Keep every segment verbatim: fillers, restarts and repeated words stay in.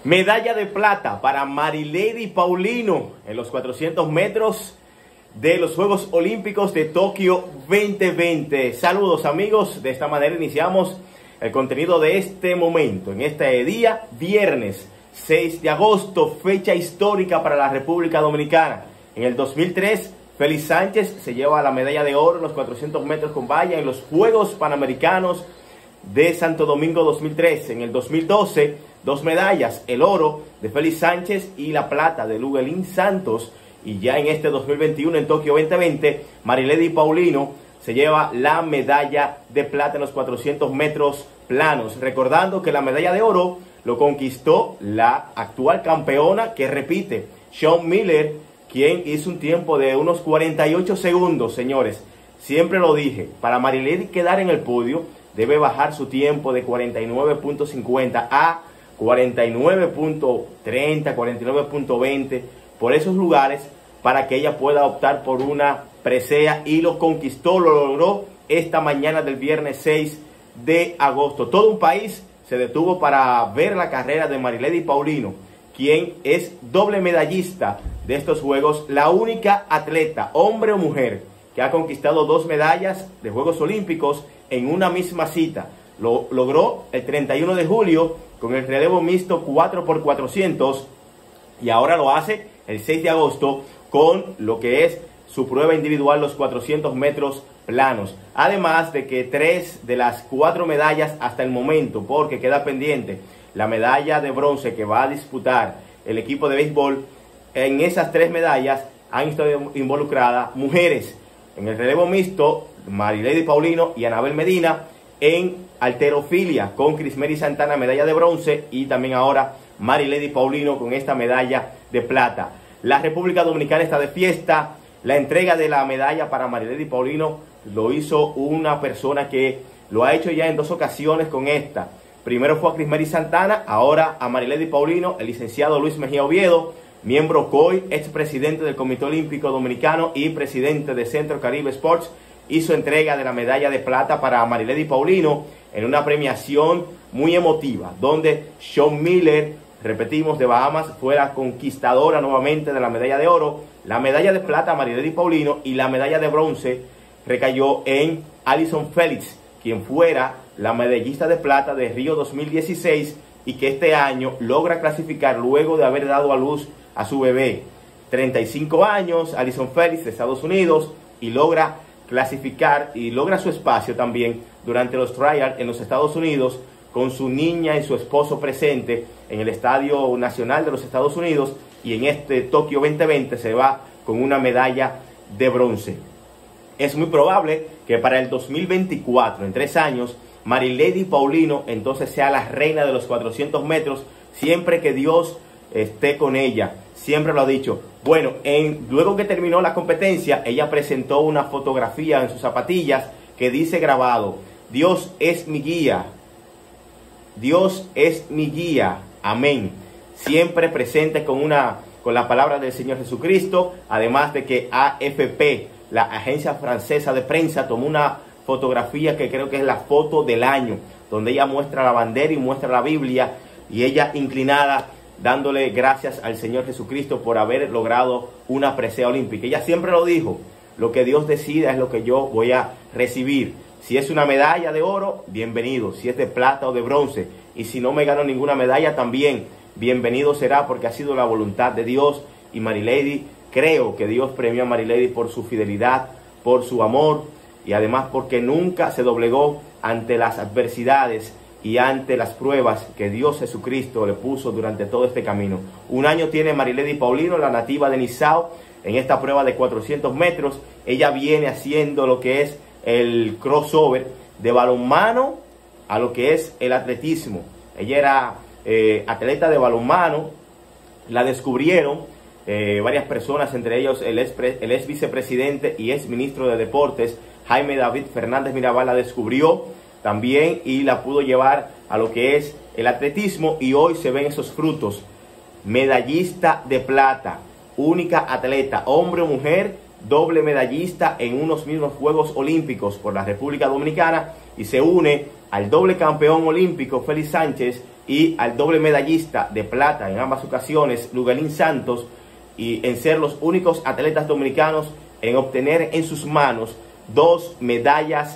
Medalla de plata para Marilady Paulino en los cuatrocientos metros de los Juegos Olímpicos de Tokio veinte veinte. Saludos amigos, de esta manera iniciamos el contenido de este momento, en este día, viernes seis de agosto, fecha histórica para la República Dominicana. En el dos mil tres, Félix Sánchez se lleva la medalla de oro en los cuatrocientos metros con valla en los Juegos Panamericanos de Santo Domingo dos mil tres. En el dos mil doce, dos medallas, el oro de Félix Sánchez y la plata de Luguelín Santos. Y ya en este dos mil veintiuno, en Tokio veinte veinte, Marilady Paulino se lleva la medalla de plata en los cuatrocientos metros planos. Recordando que la medalla de oro lo conquistó la actual campeona que repite, Shawn Miller, quien hizo un tiempo de unos cuarenta y ocho segundos, señores. Siempre lo dije, para Marilady quedar en el podio, debe bajar su tiempo de cuarenta y nueve punto cincuenta a cuarenta y nueve punto treinta, cuarenta y nueve punto veinte, por esos lugares, para que ella pueda optar por una presea, y lo conquistó, lo logró esta mañana del viernes seis de agosto. Todo un país se detuvo para ver la carrera de Marilady Paulino, quien es doble medallista de estos Juegos, la única atleta, hombre o mujer, que ha conquistado dos medallas de Juegos Olímpicos en una misma cita. Lo logró el treinta y uno de julio con el relevo mixto cuatro por cuatrocientos y ahora lo hace el seis de agosto con lo que es su prueba individual, los cuatrocientos metros planos. Además de que tres de las cuatro medallas hasta el momento, porque queda pendiente la medalla de bronce que va a disputar el equipo de béisbol, en esas tres medallas han estado involucradas mujeres. En el relevo mixto, Marilady Paulino y Anabel Medina; en halterofilia, con Crismeri Santana, medalla de bronce, y también ahora Marilady Paulino con esta medalla de plata. La República Dominicana está de fiesta. La entrega de la medalla para Marilady Paulino lo hizo una persona que lo ha hecho ya en dos ocasiones con esta. Primero fue a Crismeri Santana, ahora a Marilady Paulino, el licenciado Luis Mejía Oviedo, miembro C O I, expresidente del Comité Olímpico Dominicano y presidente de Centro Caribe Sports, hizo entrega de la medalla de plata para Marilady Paulino en una premiación muy emotiva, donde Shawn Miller, repetimos, de Bahamas, fue la conquistadora nuevamente de la medalla de oro. La medalla de plata Marilady Paulino, y la medalla de bronce recayó en Allyson Felix, quien fuera la medallista de plata de Río dos mil dieciséis y que este año logra clasificar luego de haber dado a luz a su bebé. treinta y cinco años, Allyson Felix, de Estados Unidos, y logra clasificar y logra su espacio también durante los trials en los Estados Unidos, con su niña y su esposo presente en el Estadio Nacional de los Estados Unidos, y en este Tokio veinte veinte se va con una medalla de bronce. Es muy probable que para el dos mil veinticuatro, en tres años, Marilady Paulino entonces sea la reina de los cuatrocientos metros, siempre que Dios esté con ella. Siempre lo ha dicho. Bueno, en, luego que terminó la competencia, ella presentó una fotografía en sus zapatillas que dice grabado: Dios es mi guía, Dios es mi guía, amén. Siempre presente con, una, con la palabra del Señor Jesucristo. Además de que A F P, la agencia francesa de prensa, tomó una fotografía que creo que es la foto del año, donde ella muestra la bandera y muestra la Biblia, y ella inclinada dándole gracias al Señor Jesucristo por haber logrado una presea olímpica. Ella siempre lo dijo: lo que Dios decida es lo que yo voy a recibir. Si es una medalla de oro, bienvenido. Si es de plata o de bronce, y si no me gano ninguna medalla, también bienvenido será, porque ha sido la voluntad de Dios. Y Marilady, creo que Dios premió a Marilady por su fidelidad, por su amor, y además porque nunca se doblegó ante las adversidades y ante las pruebas que Dios Jesucristo le puso durante todo este camino. Un año tiene Marilady Paulino, la nativa de Nizao, en esta prueba de cuatrocientos metros. Ella viene haciendo lo que es el crossover de balonmano a lo que es el atletismo. Ella era eh, atleta de balonmano, la descubrieron eh, varias personas, entre ellos el ex, el ex vicepresidente y ex ministro de Deportes, Jaime David Fernández Mirabal, la descubrió también y la pudo llevar a lo que es el atletismo, y hoy se ven esos frutos. Medallista de plata, única atleta, hombre o mujer, doble medallista en unos mismos Juegos Olímpicos por la República Dominicana, y se une al doble campeón olímpico Félix Sánchez y al doble medallista de plata en ambas ocasiones Luguelín Santos, y en ser los únicos atletas dominicanos en obtener en sus manos dos medallas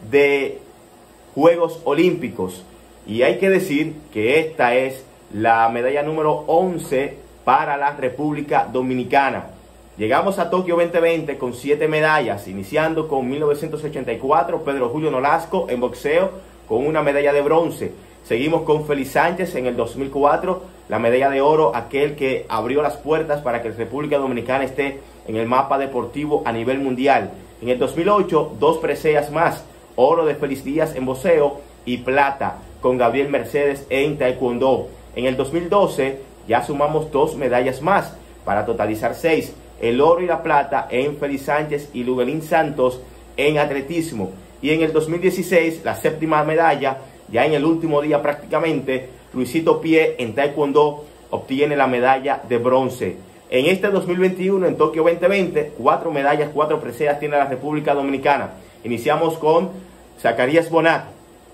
de Juegos Olímpicos. Y hay que decir que esta es la medalla número once para la República Dominicana. Llegamos a Tokio veinte veinte con siete medallas, iniciando con mil novecientos ochenta y cuatro, Pedro Julio Nolasco en boxeo con una medalla de bronce. Seguimos con Félix Sánchez en el dos mil cuatro, la medalla de oro, aquel que abrió las puertas para que la República Dominicana esté en el mapa deportivo a nivel mundial. En el dos mil ocho, dos preseas más, oro de Félix Díaz en boxeo y plata con Gabriel Mercedes en taekwondo. En el dos mil doce ya sumamos dos medallas más para totalizar seis, el oro y la plata en Félix Sánchez y Luguelín Santos en atletismo. Y en el dos mil dieciséis, la séptima medalla, ya en el último día prácticamente, Luisito Pie en taekwondo obtiene la medalla de bronce. En este dos mil veintiuno, en Tokio veinte veinte, cuatro medallas, cuatro preseas tiene la República Dominicana. Iniciamos con Zacarías Bonat,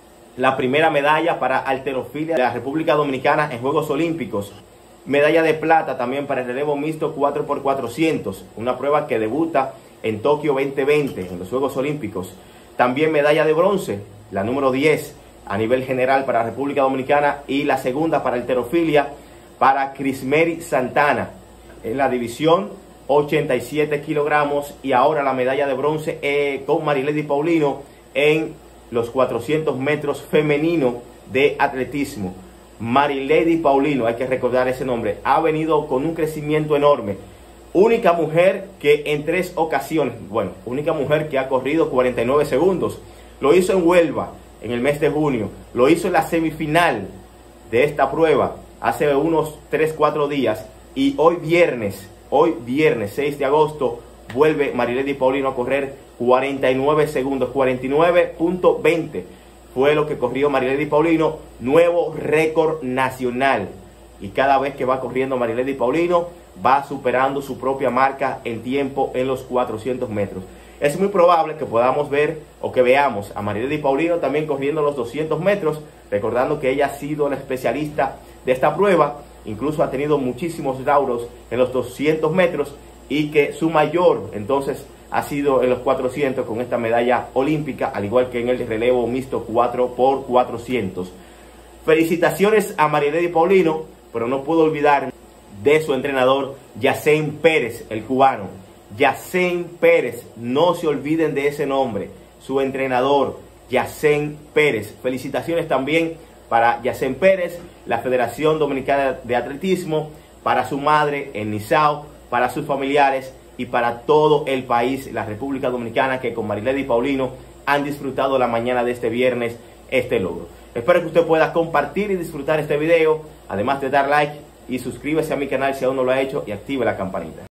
la primera medalla para halterofilia de la República Dominicana en Juegos Olímpicos. Medalla de plata también para el relevo mixto cuatro por cuatrocientos, una prueba que debuta en Tokio veinte veinte, en los Juegos Olímpicos. También medalla de bronce, la número diez a nivel general para la República Dominicana, y la segunda para halterofilia para Crismeri Santana en la división ochenta y siete kilogramos, y ahora la medalla de bronce eh, con Marilady Paulino en los cuatrocientos metros femenino de atletismo. Marilady Paulino, hay que recordar ese nombre, ha venido con un crecimiento enorme. Única mujer que en tres ocasiones, bueno, única mujer que ha corrido cuarenta y nueve segundos. Lo hizo en Huelva en el mes de junio, lo hizo en la semifinal de esta prueba hace unos tres cuatro días, y hoy viernes, hoy viernes seis de agosto, vuelve Marilady Paulino a correr cuarenta y nueve segundos, cuarenta y nueve punto veinte fue lo que corrió Marilady Paulino, nuevo récord nacional. Y cada vez que va corriendo Marilady Paulino, va superando su propia marca en tiempo en los cuatrocientos metros. Es muy probable que podamos ver o que veamos a Marilady Paulino también corriendo los doscientos metros, recordando que ella ha sido la especialista de esta prueba, incluso ha tenido muchísimos lauros en los doscientos metros, y que su mayor entonces ha sido en los cuatrocientos con esta medalla olímpica, al igual que en el relevo mixto cuatro por cuatrocientos. Felicitaciones a Marilady Paulino, pero no puedo olvidar de su entrenador Yacén Pérez, el cubano. Yacén Pérez, no se olviden de ese nombre, su entrenador Yacén Pérez. Felicitaciones también para Yacén Pérez, la Federación Dominicana de Atletismo, para su madre en Nizao, para sus familiares y para todo el país, la República Dominicana, que con Marilady Paulino han disfrutado la mañana de este viernes este logro. Espero que usted pueda compartir y disfrutar este video, además de dar like y suscríbase a mi canal si aún no lo ha hecho, y active la campanita.